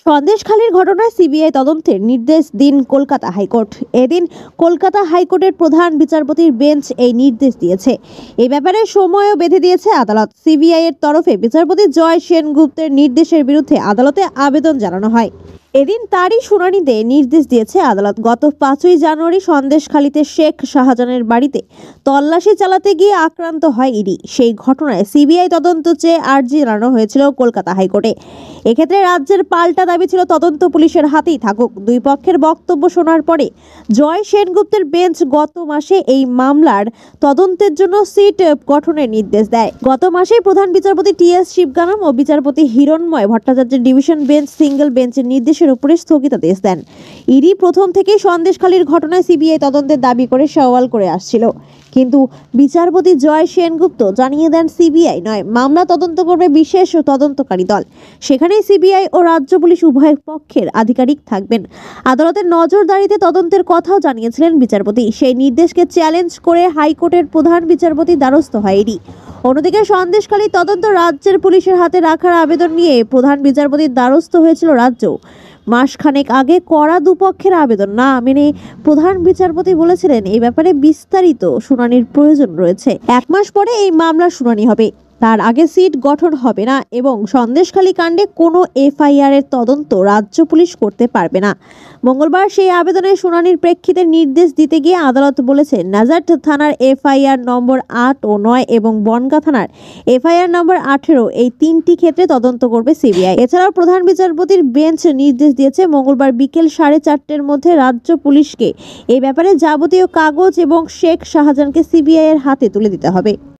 সন্দেশখালীর ঘটনায় সিবিআই তদন্তের নির্দেশ দিন কলকাতা হাইকোর্ট। এদিন কলকাতা হাইকোর্টের প্রধান বিচারপতির বেঞ্চ এই নির্দেশ দিয়েছে। এই ব্যাপারে সময়ও বেঁধে দিয়েছে আদালত। সিবিআই এর তরফে বিচারপতি জয় সেনগুপ্তের নির্দেশের বিরুদ্ধে আদালতে আবেদন জানানো হয়। এদিন তারই শুনানিতে নির্দেশ দিয়েছে আদালত। গত 5ই জানুয়ারি সন্দেশখালীতে শেখ শাহজাহানের বাড়িতে তল্লাশি চালাতে গিয়ে আক্রান্ত হয় ইডি। সেই ঘটনায় সিবিআই তদন্ত চেয়ে আর্জি জানানো হয়েছিল কলকাতা হাইকোর্টে। এক্ষেত্রে রাজ্যের পাল্টা দাবি ছিল তদন্ত পুলিশের হাতেই থাকুক। দুই পক্ষের বক্তব্য শোনার পরে জয় সেনগুপ্তের বেঞ্চ গত মাসে এই মামলার তদন্তের জন্য সিট গঠনের নির্দেশ দেয়। গত মাসে প্রধান বিচারপতি টি.এস. শিবগানম ও বিচারপতি হিরণময় ভট্টাচার্যের ডিভিশন বেঞ্চ সিঙ্গেল বেঞ্চের নির্দেশের উপরে স্থগিতাদেশ দেন। ইডি প্রথম থেকেই সন্দেশখালীর ঘটনায় সিবিআই তদন্তের দাবি করে সওয়াল করে আসছিল, কিন্তু বিচারপতি জয় সেনগুপ্ত জানিয়ে দেন সিবিআই নয়, মামলা তদন্ত করবে বিশেষ তদন্তকারী দল। সেখানে সিবিআই ও রাজ্য পুলিশ উভয় পক্ষের আধিকারিক থাকবেন। আদালতের নজরদারিতে তদন্তের কথাও জানিয়েছিলেন বিচারপতি। সেই নির্দেশকে চ্যালেঞ্জ করে হাইকোর্টের প্রধান বিচারপতি দ্বারস্থ হয় ইডি। অন্যদিকে সন্দেশখালী তদন্ত রাজ্যের পুলিশের হাতে রাখার আবেদন নিয়ে প্রধান বিচারপতির দ্বারস্থ হয়েছিল রাজ্য। মাসখানেক আগে করা দুপক্ষের আবেদন না মেনে প্রধান বিচারপতি বলেছিলেন এই ব্যাপারে বিস্তারিত শুনানির প্রয়োজন রয়েছে। 1 মাস পরে এই মামলার শুনানি হবে, তার আগে সিট গঠন হবে না এবং সন্দেশখালী কাণ্ডে কোনো এফআইআর এর তদন্ত রাজ্য পুলিশ করতে পারবে না। মঙ্গলবার সেই আবেদনের শুনানির প্রেক্ষিতে নির্দেশ দিতে গিয়ে আদালত বলেছে, নাজাট থানার এফআইআর নম্বর 8 ও 9 এবং বনগাঁ থানার এফআইআর নম্বর 18 এই 3টি ক্ষেত্রে তদন্ত করবে সিবিআই। এছাড়াও প্রধান বিচারপতির বেঞ্চ নির্দেশ দিয়েছে মঙ্গলবার বিকেল 4:30-র মধ্যে রাজ্য পুলিশকে এই ব্যাপারে যাবতীয় কাগজ এবং শেখ শাহজাহানকে সিবিআই এর হাতে তুলে দিতে হবে।